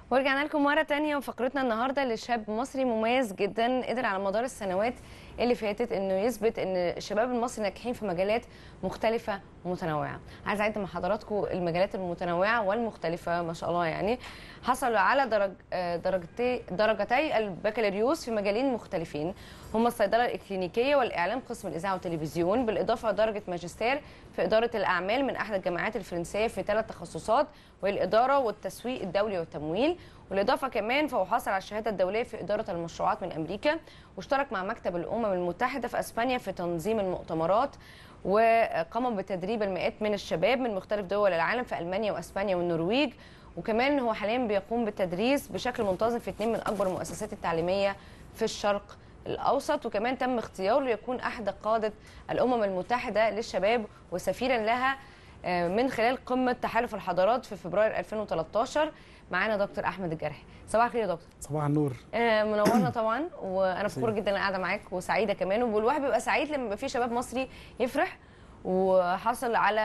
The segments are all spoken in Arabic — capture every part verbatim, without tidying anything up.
ورجعنا لكم مرة تانية وفقرتنا النهاردة لشاب مصري مميز جدا قدر على مدار السنوات اللي فاتت انه يثبت ان الشباب المصري ناجحين في مجالات مختلفة ومتنوعة. عايز اعد مع حضراتكم المجالات المتنوعة والمختلفة ما شاء الله. يعني حصلوا على درج درجتي درجتي البكالوريوس في مجالين مختلفين هم الصيدلة الإكلينيكية والإعلام قسم الإذاعة والتلفزيون، بالإضافة لدرجة ماجستير في إدارة الأعمال من أحد الجامعات الفرنسية في ثلاث تخصصات والإدارة والتسويق الدولي والتمويل. والإضافة كمان فهو حاصل على الشهادة الدولية في إدارة المشروعات من أمريكا، واشترك مع مكتب الأمم المتحدة في أسبانيا في تنظيم المؤتمرات، وقام بتدريب المئات من الشباب من مختلف دول العالم في ألمانيا وأسبانيا والنرويج. وكمان هو حاليا بيقوم بالتدريس بشكل منتظم في اثنين من أكبر المؤسسات التعليمية في الشرق الأوسط، وكمان تم اختياره ليكون أحد قادة الأمم المتحدة للشباب وسفيرا لها من خلال قمة تحالف الحضارات في فبراير ألفين وثلاثة عشر. معانا دكتور أحمد الجرحي. صباح الخير يا دكتور. صباح النور. منورنا طبعا، وانا فخوره جدا ان قاعده معاك وسعيده كمان. والواحد بيبقى سعيد لما يبقى في شباب مصري يفرح وحصل على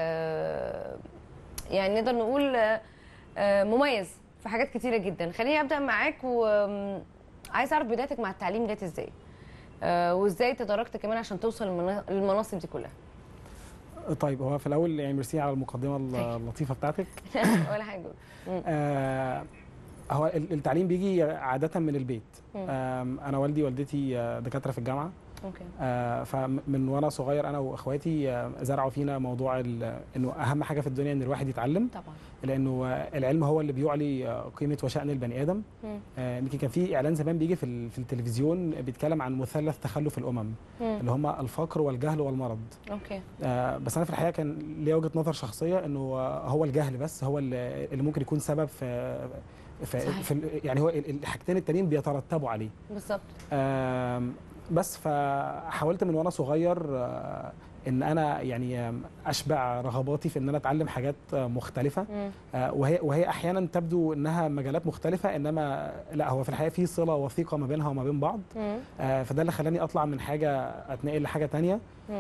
يعني نقدر نقول مميز في حاجات كتيره جدا. خليني ابدا معاك، وعايز اعرف بدايتك مع التعليم جت ازاي وازاي تدرجت كمان عشان توصل للمناصب دي كلها. طيب، هو في الاول يعني ميرسي على المقدمه اللطيفه بتاعتك. ولا حاجه. آه هو التعليم بيجي عاده من البيت. انا والدي والدتي دكاتره في الجامعه. اوكي. آه فمن وانا صغير انا واخواتي زرعوا فينا موضوع انه اهم حاجه في الدنيا ان الواحد يتعلم طبعا، لانه العلم هو اللي بيعلي قيمه وشأن البني ادم. يمكن آه كان في اعلان زمان بيجي في في التلفزيون بيتكلم عن مثلث تخلف الامم، مم. اللي هم الفقر والجهل والمرض. اوكي. آه بس انا في الحقيقه كان ليا وجهه نظر شخصيه انه هو الجهل بس هو اللي ممكن يكون سبب في في, في يعني هو الحاجتين التانيين بيترتبوا عليه بالظبط. آه بس فحاولت من وانا صغير ان انا يعني اشبع رغباتي في ان انا اتعلم حاجات مختلفه، وهي وهي احيانا تبدو انها مجالات مختلفه، انما لا، هو في الحقيقه في صله وثيقه ما بينها وما بين بعض. فده اللي خلاني اطلع من حاجه اتنقل لحاجه ثانيه،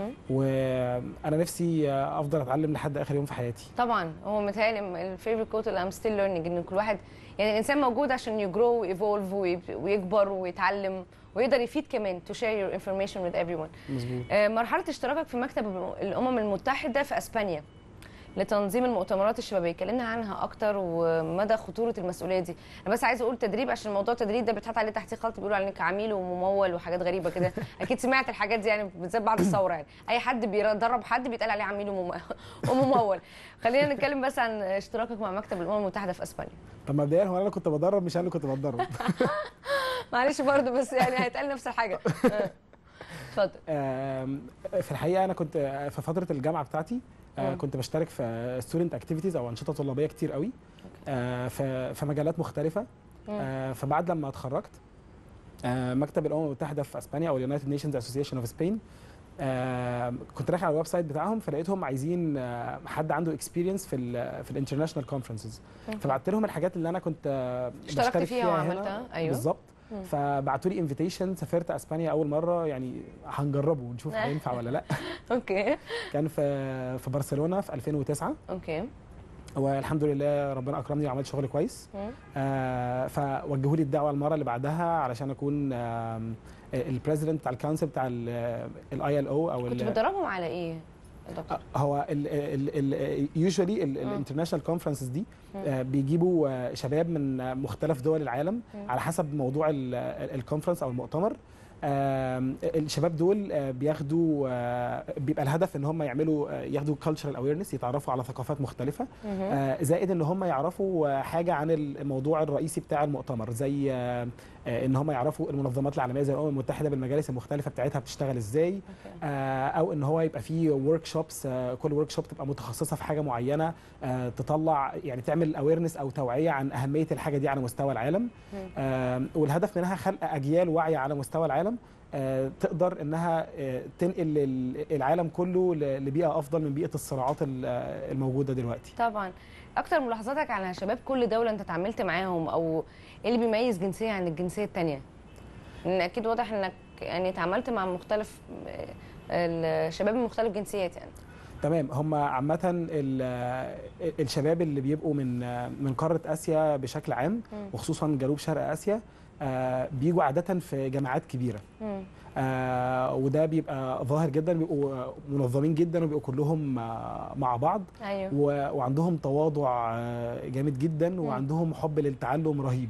وانا نفسي افضل اتعلم لحد اخر يوم في حياتي. طبعا هو متهيألي الفيفورت كوت اللي ام ستيل ليرنينج، ان كل واحد يعني الانسان موجود عشان يجرو ويفولف ويكبر ويتعلم ويقدر يفيد كمان to share your information with everyone. مظبوط. مرحله اشتراكك في مكتب الامم المتحده في اسبانيا لتنظيم المؤتمرات الشبابيه، كلمنا عنها اكتر ومدى خطوره المسؤوليه دي. انا بس عايزه اقول تدريب عشان موضوع التدريب ده بيتحط عليه تحت خط، بيقولوا عليك عميل وممول وحاجات غريبه كده. اكيد سمعت الحاجات دي يعني بالذات بعد الثوره. يعني اي حد بيدرب حد بيتقال عليه عميل وممول. خلينا نتكلم بس عن اشتراكك مع مكتب الامم المتحده في اسبانيا. طب مبدئيا هو انا كنت بدرب مش انا اللي كنت بتدرب. معلش برضه، بس يعني هيتقال نفس الحاجه. اتفضل. في الحقيقه انا كنت في فتره الجامعه بتاعتي آه كنت بشترك في ستودنت اكتيفيتيز او انشطه طلابيه كتير قوي آه في في مجالات مختلفه. آه فبعد لما اتخرجت آه مكتب الامم المتحده في اسبانيا او اليونايتد نيشنز اسوسيشن اوف سبين، كنت رايح على الويب سايت بتاعهم فلقيتهم عايزين آه حد عنده اكسبيرينس في ال في الانترناشونال كونفرنسز، فبعت لهم الحاجات اللي انا كنت آه اشتركت فيها وعملتها. ايوه بالظبط. فبعتوا لي انفيتيشن، سافرت اسبانيا اول مره، يعني هنجربه ونشوف هينفع ولا لا. اوكي. كان في في برشلونه في ألفين وتسعة. اوكي. والحمد لله ربنا اكرمني وعملت شغل كويس. آه فوجهوا لي الدعوه المره اللي بعدها علشان اكون آه البريزيدنت بتاع الكونسل بتاع الاي ال او او كنت بتدربهم على ايه؟ هو يوجوالي الانترناشونال كونفرنسز دي بيجيبوا شباب من مختلف دول العالم على حسب موضوع الكونفرنس او المؤتمر. الشباب دول بياخدوا بيبقى الهدف ان هم يعملوا ياخدوا cultural awareness، يتعرفوا على ثقافات مختلفه، زائد ان هم يعرفوا حاجه عن الموضوع الرئيسي بتاع المؤتمر، زي ان هم يعرفوا المنظمات العالميه زي الامم المتحده بالمجالس المختلفه بتاعتها بتشتغل ازاي، او ان هو يبقى فيه ورك شوبس، كل ورك شوب تبقى متخصصه في حاجه معينه، تطلع يعني تعمل اويرنس او توعيه عن اهميه الحاجه دي على مستوى العالم. والهدف منها خلق اجيال واعيه على مستوى العالم تقدر انها تنقل العالم كله لبيئه افضل من بيئه الصراعات الموجوده دلوقتي. طبعا. اكتر ملاحظاتك على شباب كل دوله انت اتعاملت معاهم، او ايه اللي بيميز جنسيه عن الجنسيه الثانيه؟ لان اكيد واضح انك يعني اتعاملت مع مختلف الشباب من مختلف جنسيات يعني. تمام. هم عامه ال- الشباب اللي بيبقوا من من قاره اسيا بشكل عام مم. وخصوصا جنوب شرق اسيا آه، بيجوا عاده في جامعات كبيره. مم. آه وده بيبقى ظاهر جدا، بيبقوا منظمين جدا وبيبقوا كلهم آه مع بعض ايوه. و- وعندهم تواضع آه جامد جدا وعندهم حب للتعلم رهيب.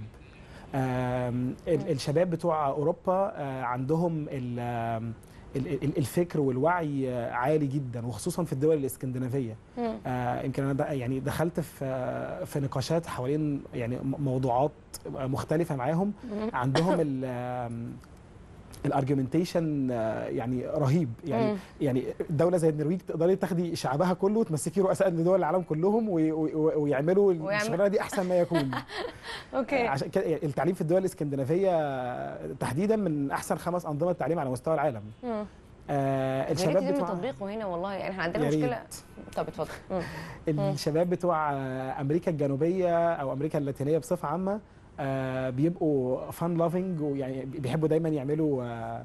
آم، ال- الشباب بتوع اوروبا آه عندهم ال- آم، ال- ال- الفكر والوعي آه، عالي جدا وخصوصا في الدول الاسكندنافيه. مم. آه يمكن انا د- يعني دخلت في آه، في نقاشات حوالين يعني م- موضوعات مختلفه معاهم. مم. عندهم ال الارجيومنتيشن يعني رهيب يعني. مم. يعني دوله زي النرويج تقدري تاخدي شعبها كله وتمسكي رؤساء لدول العالم كلهم وي- وي- ويعملوا ويعمل- الشغلانه دي احسن ما يكون. اوكي. عشان كده التعليم في الدول الاسكندنافيه تحديدا من احسن خمس انظمه تعليم على مستوى العالم. مم. آه الشباب الشباب يتم بتوع تطبيقه هنا والله، يعني احنا عندنا يا مشكله. ريت. طب اتفضل. مم. مم. الشباب بتوع آه، امريكا الجنوبيه او امريكا اللاتينيه بصفه عامه آه، بيبقوا فان لافنج ويعني بيحبوا دايما يعملوا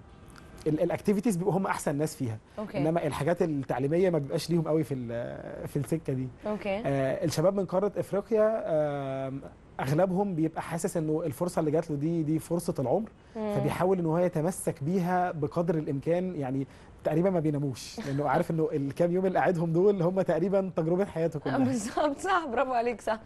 الاكتيفيتيز، بيبقوا هم احسن ناس فيها. اوكي. انما الحاجات التعليميه ما بيبقاش ليهم قوي في ال- في السكه دي. اوكي. آه، الشباب من قاره افريقيا آه، اغلبهم بيبقى حاسس انه الفرصه اللي جات له دي دي فرصه العمر، مم. فبيحاول ان هو يتمسك بيها بقدر الامكان. يعني تقريبا ما بيناموش لانه عارف انه الكام يوم اللي قاعدهم دول هم تقريبا تجربه حياته آه، كلها. بالظبط، صح، برافو عليك، صح.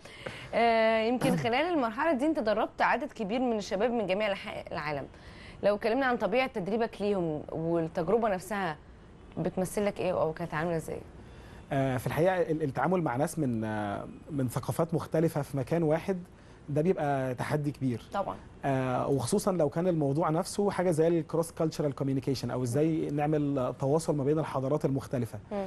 آه يمكن خلال المرحله دي انت دربت عدد كبير من الشباب من جميع انحاء العالم. لو اتكلمنا عن طبيعه تدريبك ليهم والتجربه نفسها بتمثل لك ايه او كانت عامله ازاي؟ آه، في الحقيقه ال- التعامل مع ناس من آه، من ثقافات مختلفه في مكان واحد ده بيبقى تحدي كبير. طبعا. آه، وخصوصا لو كان الموضوع نفسه حاجه زي الكروس كالتشرال كوميونيكيشن او ازاي نعمل تواصل ما بين الحضارات المختلفه. مم.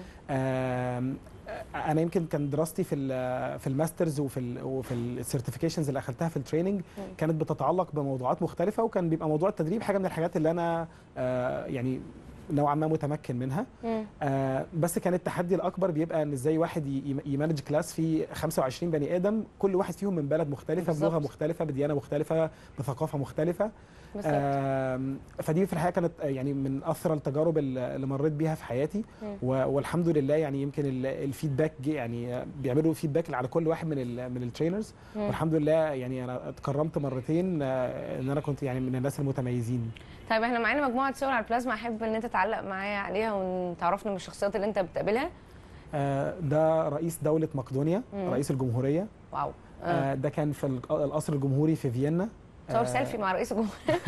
آم، انا يمكن كان دراستي في ال- في الماسترز وفي ال وفي السيرتيفيكيشنز اللي اخذتها في التريننج كانت بتتعلق بموضوعات مختلفه، وكان بيبقى موضوع التدريب حاجه من الحاجات اللي انا آه، يعني نوعا ما متمكن منها. مم. آه بس كان التحدي الاكبر بيبقى ان ازاي واحد ي- يمانج كلاس فيه خمسة وعشرين بني ادم كل واحد فيهم من بلد مختلفه بالظبط. بلغه مختلفه بديانه مختلفه بثقافه مختلفه. بالظبط. آم، فدي في الحقيقه كانت يعني من اثرى التجارب اللي اللي مريت بيها في حياتي. مم. و- والحمد لله يعني يمكن ال- الفيدباك جه، يعني بيعملوا فيدباك على كل واحد من ال من الترينرز، مم. والحمد لله يعني انا اتكرمت مرتين آه، ان انا كنت يعني من الناس المتميزين. طيب احنا معانا مجموعه صور على البلازما، احب ان انت تعلق معايا عليها وتعرفنا من الشخصيات اللي انت بتقابلها. آه، ده رئيس دوله مقدونيا، مم. رئيس الجمهوريه. واو. آه. آه، ده كان في الق- القصر الجمهوري في فيينا. صور آه، سيلفي مع رئيس الجمهوريه.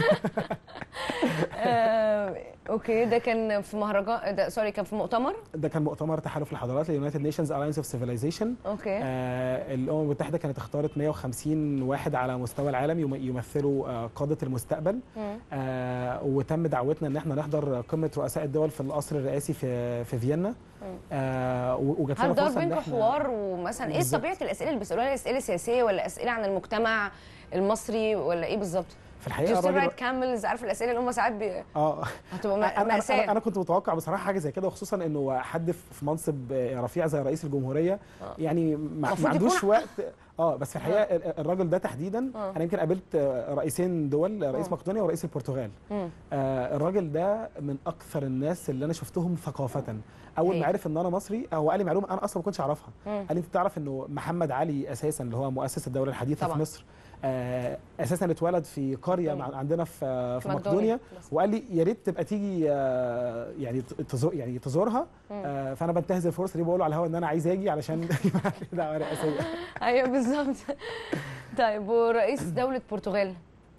آه، اوكي، ده كان في مهرجان، ده سوري كان في مؤتمر. ده كان مؤتمر تحالف الحضارات اليونايتد نيشنز الاينس اوف سيفيلايزيشن. اوكي. آه الامم المتحده كانت اختارت مية وخمسين واحد على مستوى العالم يم- يمثلوا آه قاده المستقبل. مم. آه وتم دعوتنا ان احنا نحضر قمه رؤساء الدول في القصر الرئاسي في في فيينا. آه و- وجات لنا هل دار فرصه ان بينكم احنا حوار، ومثلا ايه بالظبط. طبيعه الاسئله اللي بيسالوها؟ اسئله سياسيه ولا اسئله عن المجتمع المصري ولا ايه بالظبط؟ في الحقيقه جوستن الراجل رايت كاملز، عارف الاسئله اللي هم ساعات بي... اه هتبقى انا انا مأساة. انا كنت متوقع بصراحه حاجه زي كده، وخصوصا انه حد في منصب رفيع زي رئيس الجمهوريه آه. يعني ما ما المفروض عندوش يكون- وقت. اه بس في الحقيقه الراجل ده تحديدا آه. انا يمكن قابلت رئيسين دول، رئيس آه. مقدونيا ورئيس البرتغال. مم. آه الراجل ده من اكثر الناس اللي انا شفتهم ثقافه. اول هي. ما عرف ان انا مصري هو قال لي معلومه انا اصلا ما كنتش اعرفها. مم. قال لي انت تعرف انه محمد علي اساسا اللي هو مؤسس الدوله الحديثه طبعا. في مصر آه اساسا اتولد في قريه مقدونيا. مع- عندنا في في مقدونيا. مقدونيا. وقال لي يا ريت تبقى تيجي آه يعني تزور يعني تزورها. مم. آه فانا بنتهز الفرصه دي بقول له على الهوا ان انا عايز اجي علشان يبقى لي دعوه رئاسيه. ايوه بالظبط. طيب ورئيس دوله البرتغال؟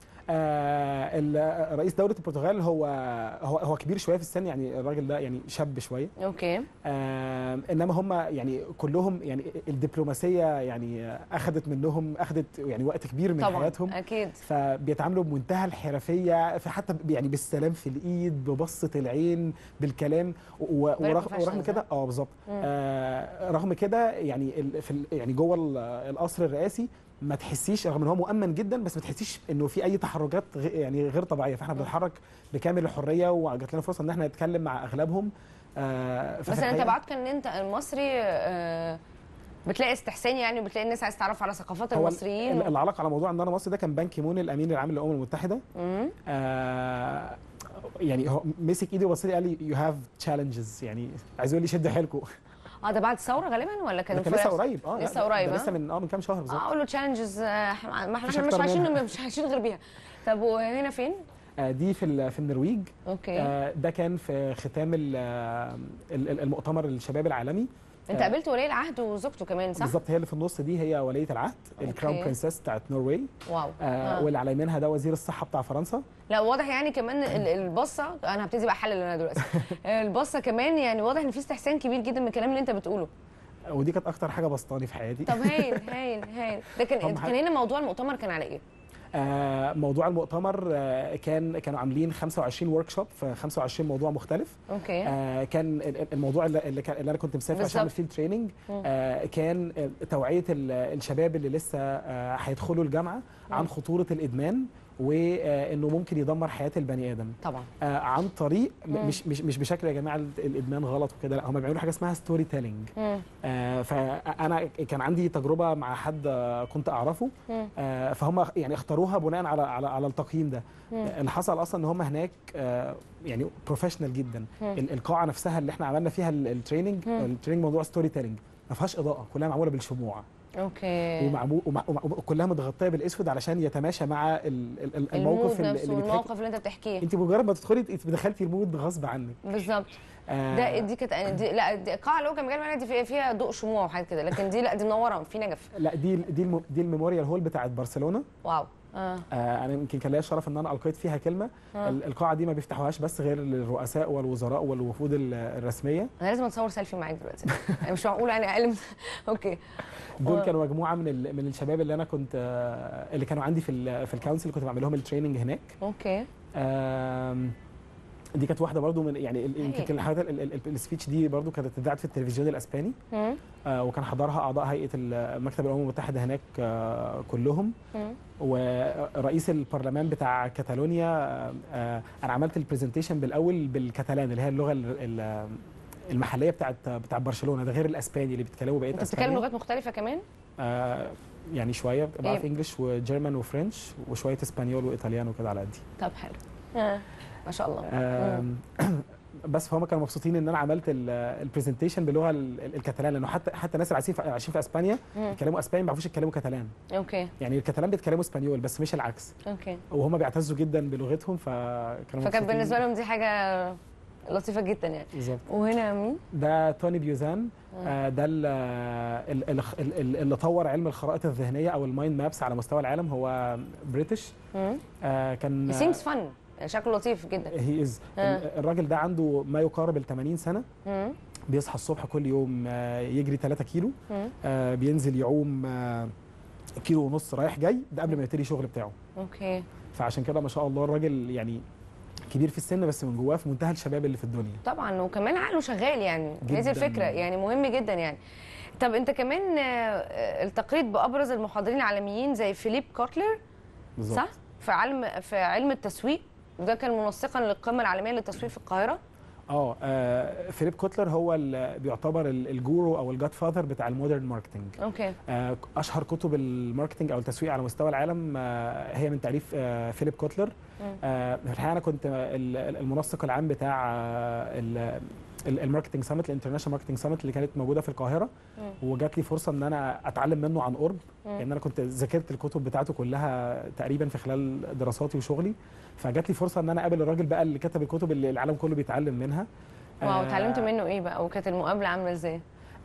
آه ال- رئيس دوله البرتغال هو هو هو كبير شويه في السن، يعني الراجل ده يعني شاب شويه. اوكي. آه انما هم يعني كلهم يعني الدبلوماسيه يعني اخذت منهم اخذت يعني وقت كبير من طبعا حياتهم، اكيد. فبيتعاملوا بمنتهى الحرفيه، فحتى يعني بالسلام في الايد، ببصه العين، بالكلام. و- ورغم professional ورغم كده اه بالظبط آه رغم كده يعني ال- في ال- يعني جوه ال- القصر الرئاسي ما تحسيش، رغم ان هو مؤمن جدا، بس ما تحسيش انه في اي تحركات غ- يعني غير طبيعيه، فاحنا بنتحرك بكامل الحريه، وجات لنا فرصه ان احنا نتكلم مع اغلبهم. آه ففي بس انت الحقيقة- بعد ان انت المصري آه، بتلاقي استحسان يعني، وبتلاقي الناس عايز تعرف على ثقافات هو المصريين. ال- العلاقه على موضوع ان انا مصري ده كان بان كيمون الامين العام للامم المتحده. مم. آه يعني هو مسك ايدي وبص لي قال لي يو هاف تشالنجز، يعني عايز يقول لي شد حيلكم. اه ده بعد الثوره غالبا ولا كان ده كان لسه قريب. اه لسه قريب. ده لسه من اه من كام شهر بالظبط. اه اقول له تشالنجز، ما احنا مفيش احنا مش أكتر عايشين منها. مش عايشين غير بيها. طب وهنا فين؟ آه، دي في ال- في النرويج. اوكي. آه، ده كان في ختام ال- ال- ال- المؤتمر الشباب العالمي. انت آه، قابلت ولي العهد وزوجته كمان صح؟ بالظبط، هي اللي في النص دي هي ولية العهد، أوكي. الكراون برنسس بتاعت نرويج. واو. آه آه. واللي على يمينها ده وزير الصحة بتاع فرنسا. لا واضح يعني كمان ال- البصه، انا هبتدي بقى احلل انا دلوقتي. البصه كمان يعني واضح ان في استحسان كبير جدا من الكلام اللي انت بتقوله. ودي كانت أكتر حاجة بسطاني في حياتي. طب هايل هايل هايل. ده كان هم كان هنا موضوع المؤتمر كان على ايه؟ آه، موضوع المؤتمر آه، كان كانوا عاملين خمسة وعشرين ورك شوب في خمسة وعشرين موضوع مختلف. اوكي. آه، كان ال- ال- الموضوع اللي, اللي كان- اللي انا كنت مسافر عشان اعمل فيه التريننج آه، كان آه، توعيه ال- الشباب اللي لسه آه، هيدخلوا الجامعه عن خطوره الادمان، وانه ممكن يدمر حياه البني ادم. طبعا. آه، عن طريق م- مم. مش مش مش بشكل يا جماعه ال- الادمان غلط وكده، لا هم بيعملوا حاجه اسمها ستوري تيلينج. آه، فانا كان عندي تجربه مع حد آه، كنت اعرفه. مم. آه، فهم يعني اختاروها بناء على على على التقييم ده. مم. اللي حصل اصلا ان هم هناك آه، يعني بروفيشنال جدا. ال- القاعه نفسها اللي احنا عملنا فيها ال- التريننج مم. التريننج موضوع ستوري تيلينج، ما فيهاش اضاءه، كلها معموله بالشموع. اوكي. ومعمول ومع- ومع- وكلها متغطيه بالاسود علشان يتماشى مع ال- ال- ال- الموقف الموقف اللي نفسه اللي بيتحكي. والموقف اللي انت بتحكيه. انت بمجرد ما تدخلي انت دخلتي المود غصب عنك. بالظبط. آه، ده دي كانت دي لا دي القاعه اللي هو كان مجال دي فيها, فيها ضوء شموع وحاجات كده، لكن دي لا دي منوره في نجف. لا دي دي الم- دي الميموريال هول بتاعت برشلونه. واو. اه. آه، انا يمكن كان ليا الشرف ان انا القيت فيها كلمه. آه. ال- القاعه دي ما بيفتحوهاش بس غير للرؤساء والوزراء والوفود ال- الرسميه. انا لازم اتصور سيلفي معاك دلوقتي. يعني مش معقول يعني اقل من اوكي. دول و- كانوا مجموعه من ال- من الشباب اللي انا كنت آه، اللي كانوا عندي في ال في الكونسل اللي كنت بعمل لهم التريننج هناك. اوكي. آم، دي كانت واحده برضو من يعني ال- يمكن كان الحاجات ال- ال- ال- السبيتش دي برضو كانت اتذاعت في التلفزيون الاسباني. مم. آه، وكان حضرها اعضاء هيئه ال- مكتب الامم المتحده هناك آه، كلهم. مم. ورئيس البرلمان بتاع كاتالونيا. آه، آه، انا عملت البرزنتيشن بالاول بالكتالان اللي هي اللغه ال- ال- المحليه بتاعت بتاع برشلونه، ده غير الاسباني اللي بيتكلموا بقيه انت بتتكلم اسبانيا. لغات مختلفه كمان؟ آه، يعني شويه بعرف إيه؟ انجلش وجيرمان وفرنش وشويه اسبانيول وايطاليان وكده على قدي. طب حلو. آه. ما شاء الله. آم، بس فهم كانوا مبسوطين ان انا عملت البرزنتيشن باللغه ال- ال- الكتالان، لانه حتى حتى الناس اللي عايشين في عايشين في اسبانيا مم. بيتكلموا اسباني ما بيعرفوش يتكلموا كتالان. اوكي. يعني الكتالان بيتكلموا اسبانيول بس مش العكس، اوكي. وهم بيعتزوا جدا بلغتهم فكانوا فكان مبسوطين. بالنسبه لهم دي حاجه لطيفه جدا يعني. بالظبط. وهنا مين؟ ده توني بيوزان. آه، ده ال- ال- ال- ال- اللي طور علم الخرائط الذهنيه او المايند مابس على مستوى العالم، هو بريتش. مم. آه، كان He seems fun. يعني شكله لطيف جدا. هي از آه. الراجل ده عنده ما يقارب ال ثمانين سنه. مم. بيصحى الصبح كل يوم آه، يجري ثلاثة كيلو. مم. آه، بينزل يعوم آه، كيلو ونص رايح جاي، ده قبل ما يبتدي الشغل بتاعه. اوكي. فعشان كده ما شاء الله الراجل يعني كبير في السن بس من جواه في منتهى الشباب اللي في الدنيا. طبعا وكمان عقله شغال يعني، جداً. هذه الفكره يعني مهم جدا يعني. طب انت كمان آه، آه، التقيت بابرز المحاضرين العالميين زي فيليب كوتلر بالظبط. صح؟ في علم في علم التسويق، وده كان منسقا للقمه العالميه للتسويق في القاهره. اه آه، فيليب كوتلر هو اللي بيعتبر ال- الجورو او الجاد فاذر بتاع المودرن ماركتنج. اوكي. آه، اشهر كتب الماركتنج او التسويق على مستوى العالم آه، هي من تاليف آه، فيليب كوتلر. مم. آه، في الحقيقه انا كنت ال- ال- المنسق العام بتاع آه، ال- ال- الماركتنج سامت، الانترناشونال ماركتنج سامت اللي كانت موجوده في القاهره. مم. وجات لي فرصه ان انا اتعلم منه عن قرب، مم. لان انا كنت ذاكرت الكتب بتاعته كلها تقريبا في خلال دراساتي وشغلي. فجات لي فرصه ان انا اقابل الراجل بقى اللي كتب الكتب اللي العالم كله بيتعلم منها. واو، آه، اتعلمت منه ايه بقى وكانت المقابله عامله ازاي؟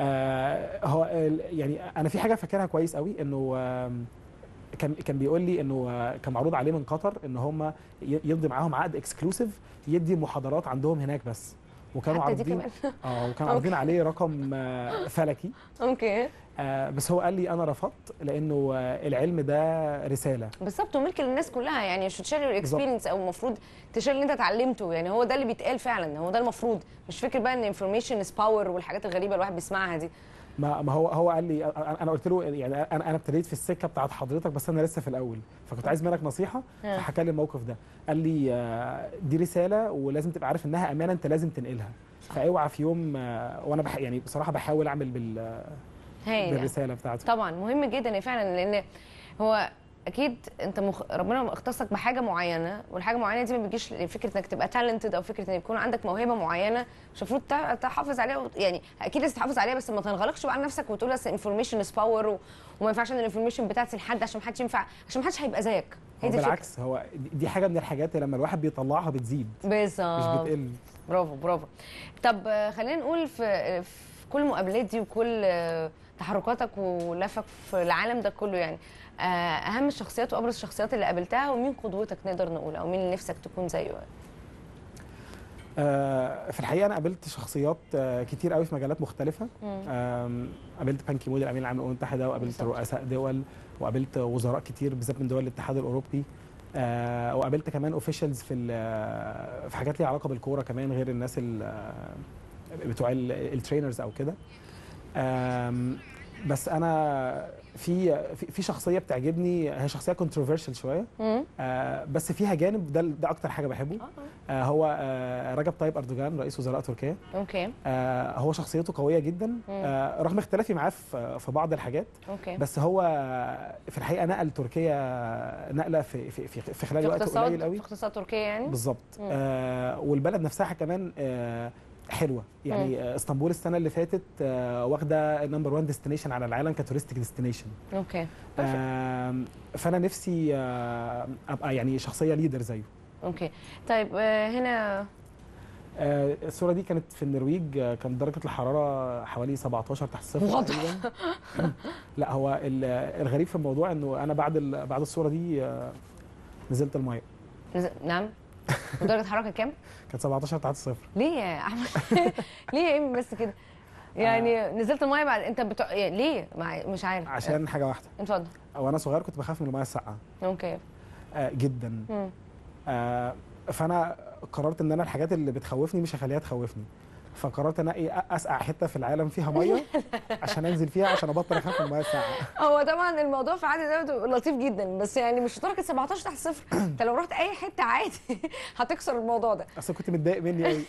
آه، هو ال- يعني انا في حاجه فاكرها كويس قوي، انه آم، كان كان بيقول لي انه آه، كان معروض عليه من قطر ان هم ي- يمضي معاهم عقد اكسكلوسيف يدي المحاضرات عندهم هناك بس. وكانوا حتى دي عارضين كمان. اه وكانوا عارضين عليه رقم آه، فلكي. اوكي. آه، بس هو قال لي انا رفضت لانه آه، العلم ده رساله. بالظبط، وملك للناس كلها يعني، مش تشير الاكسبيرينس او المفروض تشير اللي انت اتعلمته يعني، هو ده اللي بيتقال فعلا، هو ده المفروض، مش فكر بقى ان انفورميشن از باور والحاجات الغريبه الواحد بيسمعها دي. ما ما هو هو قال لي، انا أنا قلت له يعني انا انا ابتديت في السكه بتاعت حضرتك بس انا لسه في الاول، فكنت عايز منك نصيحه. آه. فحكى لي الموقف ده، قال لي آه، دي رساله ولازم تبقى عارف انها امانه انت لازم تنقلها. فاوعى في يوم آه، وانا بح يعني بصراحه بحاول اعمل بال هاي بالرساله بتاعته. طبعا مهم جدا فعلا، لان هو اكيد انت مخ... ربنا اختصك بحاجه معينه، والحاجه المعينه دي ما بيجيش فكره انك تبقى تالنتد او فكره ان يكون عندك موهبه معينه مش المفروض تع- تحافظ عليها وت... يعني اكيد لازم تحافظ عليها، بس ما تنغلقش بقى على نفسك وتقول اصل انفورميشن از باور و... وما ينفعش ان الانفورميشن بتاعتي لحد عشان ما حدش ينفع، عشان ما حدش هيبقى زيك. هي هو دي الفكره. بالعكس، هو دي حاجه من الحاجات اللي لما الواحد بيطلعها بتزيد مش بالظبط. بتقل. برافو برافو. طب آه، خلينا نقول في في كل المقابلات دي وكل آه، تحركاتك ولفك في العالم ده كله، يعني آه، اهم الشخصيات وابرز الشخصيات اللي قابلتها، ومين قدوتك نقدر نقول، او مين اللي نفسك تكون زيه؟ آه، في الحقيقه انا قابلت شخصيات آه، كتير قوي في مجالات مختلفه. مم. آم، قابلت بان كي مون الامين العام للامم المتحده، وقابلت بالظبط. رؤساء دول، وقابلت وزراء كتير بالذات من دول الاتحاد الاوروبي. آه، وقابلت كمان اوفيشالز في ال- في حاجات ليها علاقه بالكوره كمان، غير الناس ال- بتوع الترينرز او كده. آم، بس انا في في في شخصيه بتعجبني، هي شخصيه كونتروفيرشال شويه. مم. آه، بس فيها جانب ده ده اكتر حاجه بحبه. آه. آه، هو آه، رجب طيب اردوغان رئيس وزراء تركيا. اوكي. آه، هو شخصيته قويه جدا، آه، رغم اختلافي معاه في في بعض الحاجات. اوكي. بس هو في الحقيقه نقل تركيا نقله في في في, في خلال في وقت اقتصاد قليل قوي. في اقتصاد تركيا يعني. بالظبط. مم. آه، والبلد نفسها كمان آه، حلوه يعني. آه، اسطنبول السنه اللي فاتت آه، واخده نمبر واحد ديستنيشن على العالم كتورستيك ديستنيشن. اوكي. آه، فانا نفسي آه، ابقى يعني شخصيه ليدر زيه. اوكي. طيب آه، هنا آه، الصوره دي كانت في النرويج، آه، كانت درجه الحراره حوالي سبعتاشر تحت الصفر واضح. تقريبا. لا، هو ال- الغريب في الموضوع انه انا بعد ال- بعد الصوره دي آه، نزلت الميه. نز- نعم. ودرجه حراره كام؟ كانت سبعتاشر تحت الصفر. ليه يا احمد؟ ليه يا ايمي بس كده؟ يعني نزلت الميه بعد انت بتوع... يعني ليه؟ مع... مش عارف. عشان حاجه واحده، اتفضل. وانا صغير كنت بخاف من الميه الساقعه اوكي. آه، جدا. مم. آه، فانا قررت ان انا الحاجات اللي بتخوفني مش هخليها تخوفني، فقررت ان ايه اسقع حته في العالم فيها ميه عشان انزل فيها عشان ابطل اخاف من الميه الساقعه. هو طبعا الموضوع في عادي ده لطيف جدا، بس يعني مش درجه سبعتاشر تحت الصفر. انت لو رحت اي حته عادي هتكسر الموضوع ده. اصل كنت متضايق مني قوي.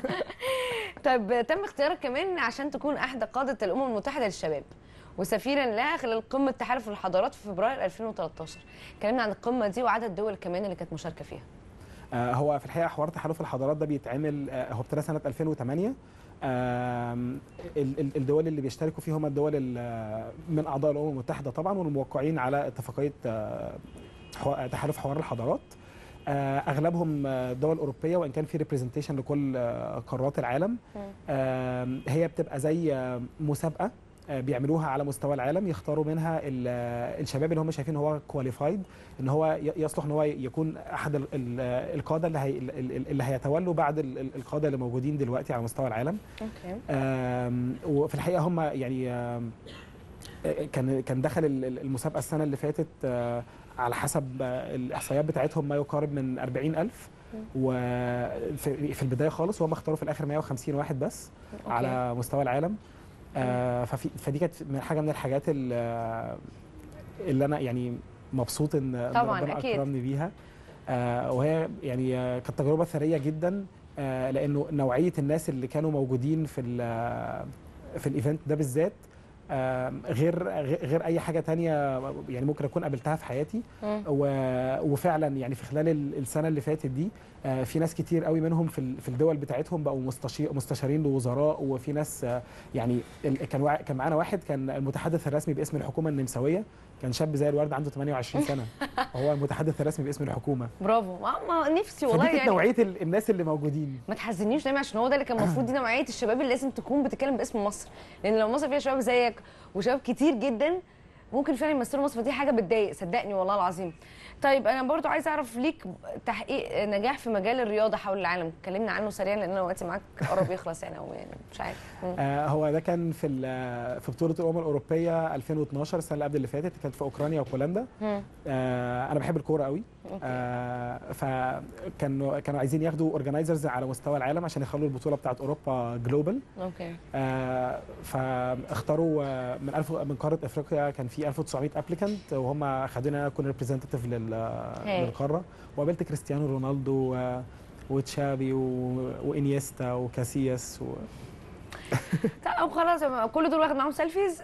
طيب تم اختيارك كمان عشان تكون احدى قاده الامم المتحده للشباب وسفيرا لها خلال قمه تحالف الحضارات في فبراير ألفين وتلتاشر. كلمنا عن القمه دي وعدد الدول كمان اللي كانت مشاركه فيها. آه، هو في الحقيقه حوار تحالف الحضارات ده بيتعمل، آه، هو ابتدى سنه ألفين وثمانية. آم، ال- ال- الدول اللي بيشتركوا فيه هم الدول ال- من اعضاء الامم المتحده طبعا، والموقعين على اتفاقيه آه، حو- تحالف حوار الحضارات. آه، اغلبهم آه، دول اوروبيه، وان كان في ريبريزنتيشن لكل آه، قارات العالم. آم، هي بتبقى زي آه، مسابقه آه، بيعملوها على مستوى العالم، يختاروا منها ال- آه، الشباب اللي هم شايفين هو كواليفايد، ان هو ي- يصلح ان هو يكون احد ال- ال- القاده اللي هي ال- اللي هيتولوا بعد ال- ال- القاده اللي موجودين دلوقتي على مستوى العالم. اوكي. آم، وفي الحقيقه هم يعني آم، كان كان دخل ال- ال- المسابقه السنه اللي فاتت آه، على حسب آه، الاحصائيات بتاعتهم ما يقارب من أربعين ألف، وفي في البدايه خالص، وهم اختاروا في الاخر مية وخمسين واحد بس أوكي. على مستوى العالم. آه، ففي فدي كانت من حاجه من الحاجات ال- اللي انا يعني مبسوط ان إن طبعاً، ربنا أكيد. اكرمني بيها. آه، وهي يعني آه، كانت تجربه ثريه جدا، آه، لانه نوعيه الناس اللي كانوا موجودين في ال- في الايفنت ده بالذات آه، غير غير غير اي حاجه تانية يعني ممكن اكون قابلتها في حياتي. مم. و- وفعلا يعني في خلال ال- السنه اللي فاتت دي آه، في ناس كتير قوي منهم في ال- في الدول بتاعتهم بقوا مستشي- مستشارين لوزراء، وفي ناس آه، يعني ال- كان وع- كان معانا واحد كان المتحدث الرسمي باسم الحكومه النمساويه، كان شاب زي الورد عنده ثمانية وعشرين سنه، هو المتحدث الرسمي باسم الحكومه. برافو. ما ما نفسي والله فدي كانت يعني. نوعيه ال- الناس اللي موجودين. ما تحزنيش دايما، عشان هو ده اللي كان المفروض، دي نوعيه الشباب اللي لازم تكون بتتكلم باسم مصر، لان لو مصر فيها شباب زيك وشباب كتير جدا ممكن فعلا يمثلوا مصر، فدي حاجه بتضايق صدقني والله العظيم. طيب انا برضو عايزه اعرف ليك تحقيق نجاح في مجال الرياضه حول العالم، كلمنا عنه سريعا لان انا وقتي معاك قرب يخلص يعني، او يعني مش عارف. مم. آه، هو ده كان في ال- في بطوله الامم الاوروبيه ألفين واتناشر، السنه اللي قبل اللي فاتت، كانت في اوكرانيا وبولندا. مم. آه، انا بحب الكوره قوي. أوكي. آه، فكانوا كانوا عايزين ياخدوا اورجنايزرز على مستوى العالم عشان يخلوا البطوله بتاعت اوروبا جلوبال. اوكي. آه، فاختاروا آه، من ألف من قاره افريقيا كان في ألف وتسعمية ابليكانت، وهم خدوني انا اكون ريبريزنتيف للقاره، وقابلت كريستيانو رونالدو آه، وتشابي و- وانيستا وكاسياس و... طب خلاص كل دول واخد معاهم سيلفيز.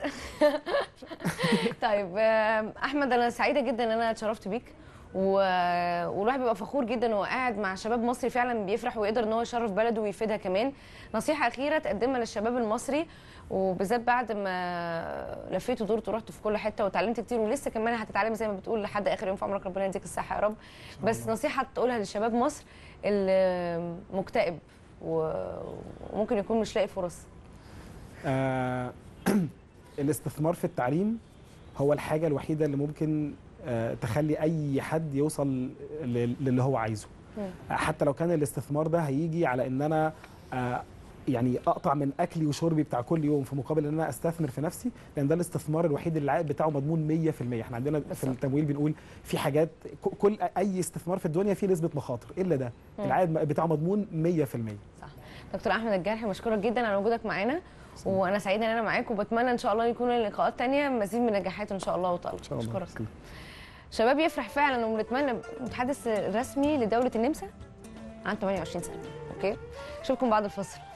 طيب احمد، انا سعيده جدا ان انا اتشرفت بيك، و... والواحد بيبقى فخور جدا وهو قاعد مع شباب مصري فعلا بيفرح ويقدر ان هو يشرف بلده ويفيدها كمان. نصيحه اخيره تقدمها للشباب المصري، وبالذات بعد ما لفيت ودورت ورحت في كل حته وتعلمت كتير ولسه كمان هتتعلم زي ما بتقول لحد اخر يوم في عمرك، ربنا يديك الصحه يا رب. بس نصيحه تقولها للشباب مصر اللي مكتئب وممكن يكون مش لاقي فرص. آه الاستثمار في التعليم هو الحاجه الوحيده اللي ممكن آه تخلي اي حد يوصل للي هو عايزه. آه حتى لو كان الاستثمار ده هيجي على ان انا آه يعني اقطع من اكلي وشربي بتاع كل يوم في مقابل ان انا استثمر في نفسي، لان ده الاستثمار الوحيد اللي العائد بتاعه مضمون مية في المية. احنا عندنا في التمويل بنقول في حاجات، كل اي استثمار في الدنيا فيه نسبه مخاطر، الا ده العائد بتاعه مضمون مية في المية. صح. دكتور احمد الجرحي، مشكورك جدا على وجودك معانا، وانا سعيده ان انا معاك، وبتمنى ان شاء الله يكون لقاءات ثانيه مزيد من النجاحات ان شاء الله وتالق. اشكرك. شباب يفرح فعلا، وبنتمنى المتحدث الرسمي لدوله النمسا عن ثمانية وعشرين سنه. اوكي، اشوفكم بعد الفصل.